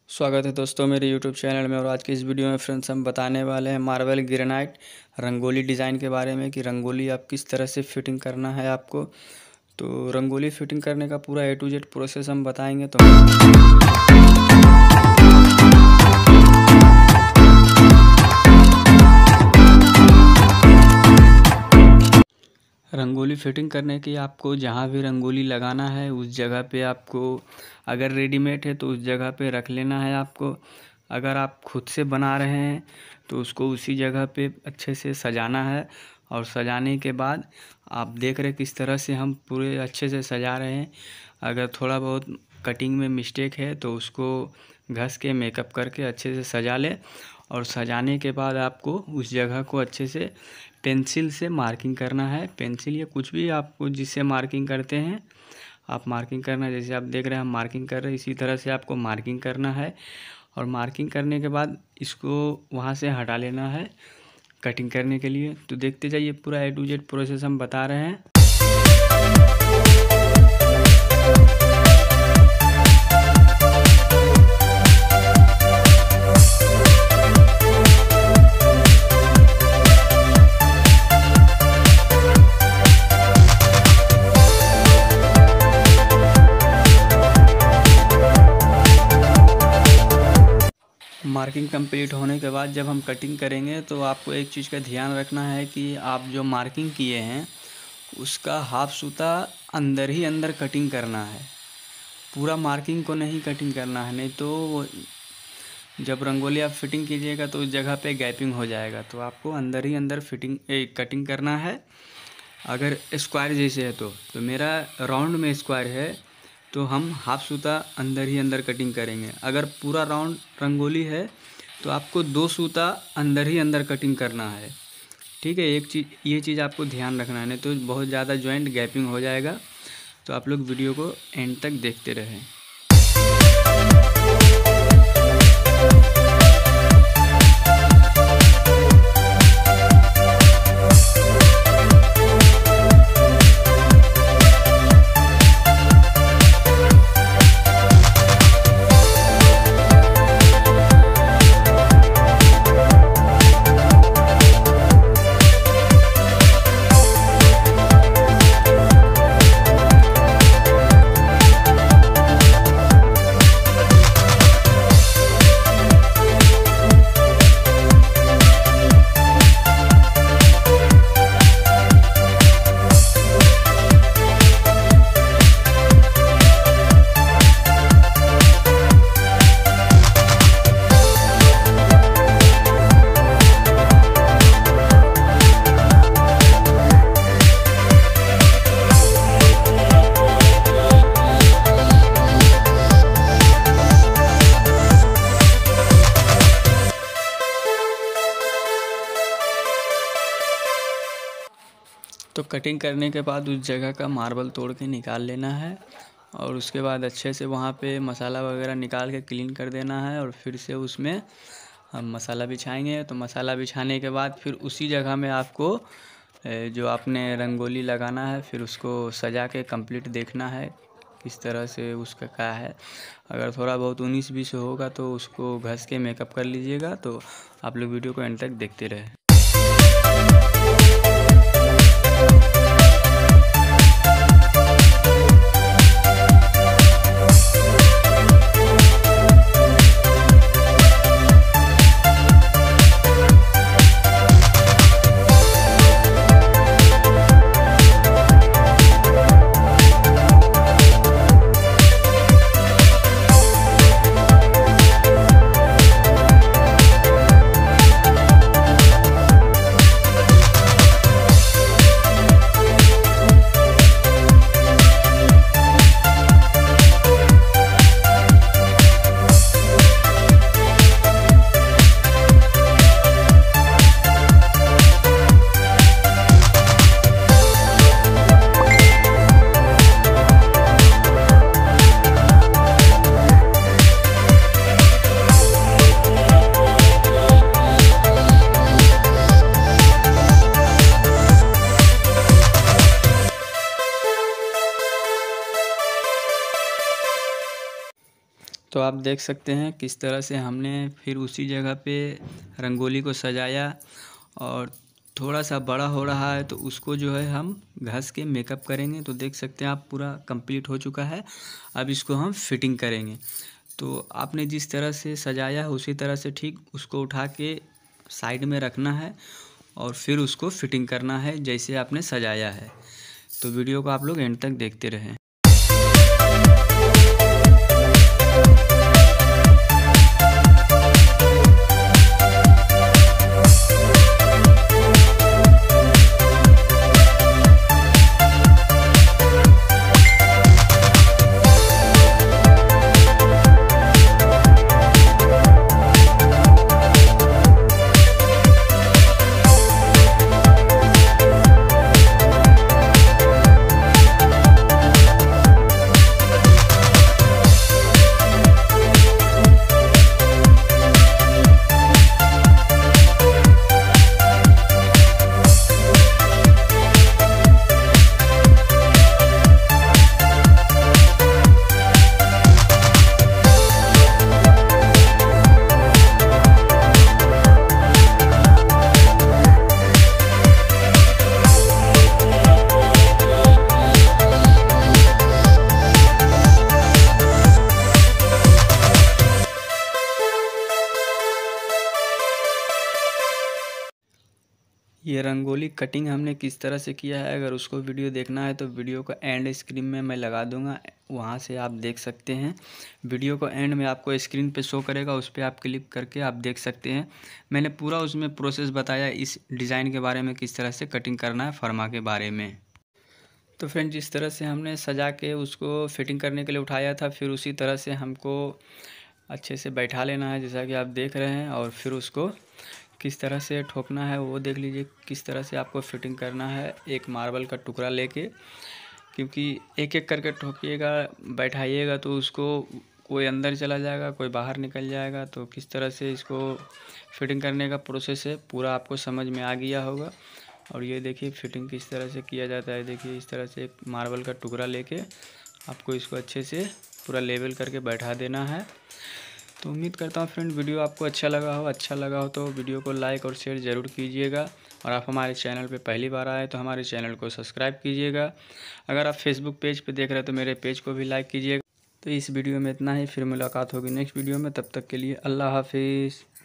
स्वागत है दोस्तों मेरे YouTube चैनल में। और आज की इस वीडियो में फ्रेंड्स हम बताने वाले हैं मार्बल ग्रेनाइट रंगोली डिज़ाइन के बारे में कि रंगोली आप किस तरह से फिटिंग करना है आपको। तो रंगोली फिटिंग करने का पूरा A to Z प्रोसेस हम बताएंगे। तो रंगोली फिटिंग करने की आपको जहाँ भी रंगोली लगाना है उस जगह पे आपको, अगर रेडीमेड है तो उस जगह पे रख लेना है आपको। अगर आप खुद से बना रहे हैं तो उसको उसी जगह पे अच्छे से सजाना है। और सजाने के बाद आप देख रहे किस तरह से हम पूरे अच्छे से सजा रहे हैं। अगर थोड़ा बहुत कटिंग में मिस्टेक है तो उसको घस के मेकअप करके अच्छे से सजा ले। और सजाने के बाद आपको उस जगह को अच्छे से पेंसिल से मार्किंग करना है। पेंसिल या कुछ भी आपको जिससे मार्किंग करते हैं आप मार्किंग करना, जैसे आप देख रहे हैं हम मार्किंग कर रहे हैं इसी तरह से आपको मार्किंग करना है। और मार्किंग करने के बाद इसको वहाँ से हटा लेना है कटिंग करने के लिए। तो देखते जाइए, पूरा A to Z प्रोसेस हम बता रहे हैं। मार्किंग कंप्लीट होने के बाद जब हम कटिंग करेंगे तो आपको एक चीज़ का ध्यान रखना है कि आप जो मार्किंग किए हैं उसका हाफ सूता अंदर ही अंदर कटिंग करना है। पूरा मार्किंग को नहीं कटिंग करना है, नहीं तो जब रंगोली आप फिटिंग कीजिएगा तो उस जगह पे गैपिंग हो जाएगा। तो आपको अंदर ही अंदर कटिंग करना है। अगर स्क्वायर जैसे है तो मेरा राउंड में स्क्वायर है तो हम हाफ सूता अंदर ही अंदर कटिंग करेंगे। अगर पूरा राउंड रंगोली है तो आपको 2 सूता अंदर ही अंदर कटिंग करना है। ठीक है, ये चीज़ आपको ध्यान रखना है, नहीं तो बहुत ज़्यादा जॉइंट गैपिंग हो जाएगा। तो आप लोग वीडियो को एंड तक देखते रहें। तो कटिंग करने के बाद उस जगह का मार्बल तोड़ के निकाल लेना है। और उसके बाद अच्छे से वहाँ पे मसाला वगैरह निकाल के क्लीन कर देना है। और फिर से उसमें हम मसाला बिछाएंगे। तो मसाला बिछाने के बाद फिर उसी जगह में आपको जो आपने रंगोली लगाना है फिर उसको सजा के कंप्लीट देखना है किस तरह से उसका क्या है। अगर थोड़ा बहुत 19-20 होगा तो उसको घस के मेकअप कर लीजिएगा। तो आप लोग वीडियो को एंड तक देखते रहें। आप देख सकते हैं किस तरह से हमने फिर उसी जगह पे रंगोली को सजाया, और थोड़ा सा बड़ा हो रहा है तो उसको जो है हम घस के मेकअप करेंगे। तो देख सकते हैं आप पूरा कंप्लीट हो चुका है। अब इसको हम फिटिंग करेंगे। तो आपने जिस तरह से सजाया है उसी तरह से ठीक उसको उठा के साइड में रखना है और फिर उसको फिटिंग करना है जैसे आपने सजाया है। तो वीडियो को आप लोग एंड तक देखते रहें। ये रंगोली कटिंग हमने किस तरह से किया है, अगर उसको वीडियो देखना है तो वीडियो को एंड स्क्रीन में मैं लगा दूंगा, वहाँ से आप देख सकते हैं। वीडियो को एंड में आपको स्क्रीन पे शो करेगा, उस पर आप क्लिक करके आप देख सकते हैं। मैंने पूरा उसमें प्रोसेस बताया इस डिज़ाइन के बारे में, किस तरह से कटिंग करना है फर्मा के बारे में। तो फ्रेंड जिस तरह से हमने सजा के उसको फिटिंग करने के लिए उठाया था, फिर उसी तरह से हमको अच्छे से बैठा लेना है जैसा कि आप देख रहे हैं, और फिर उसको किस तरह से ठोकना है वो देख लीजिए। किस तरह से आपको फिटिंग करना है एक मार्बल का टुकड़ा लेके, क्योंकि एक एक करके ठोकिएगा बैठाइएगा तो उसको कोई अंदर चला जाएगा कोई बाहर निकल जाएगा। तो किस तरह से इसको फिटिंग करने का प्रोसेस है पूरा आपको समझ में आ गया होगा। और ये देखिए फिटिंग किस तरह से किया जाता है। देखिए इस तरह से एक मार्बल का टुकड़ा लेके आपको इसको अच्छे से पूरा लेवल करके बैठा देना है। तो उम्मीद करता हूँ फ्रेंड वीडियो आपको अच्छा लगा हो तो वीडियो को लाइक और शेयर ज़रूर कीजिएगा। और आप हमारे चैनल पे पहली बार आए तो हमारे चैनल को सब्सक्राइब कीजिएगा। अगर आप फेसबुक पेज पे देख रहे हैं तो मेरे पेज को भी लाइक कीजिएगा। तो इस वीडियो में इतना ही, फिर मुलाकात होगी नेक्स्ट वीडियो में। तब तक के लिए अल्लाह हाफिज़।